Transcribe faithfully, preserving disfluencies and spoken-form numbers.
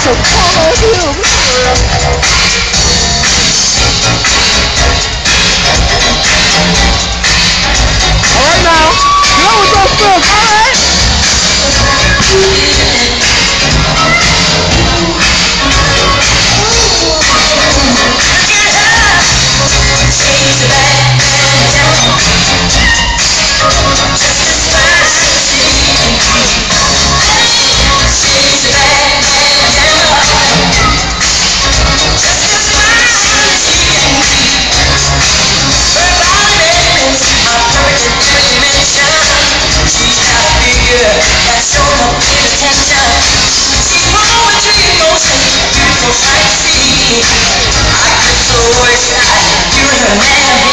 So follow him. Alright now, go with those moves, alright? I get so excited, you and a man.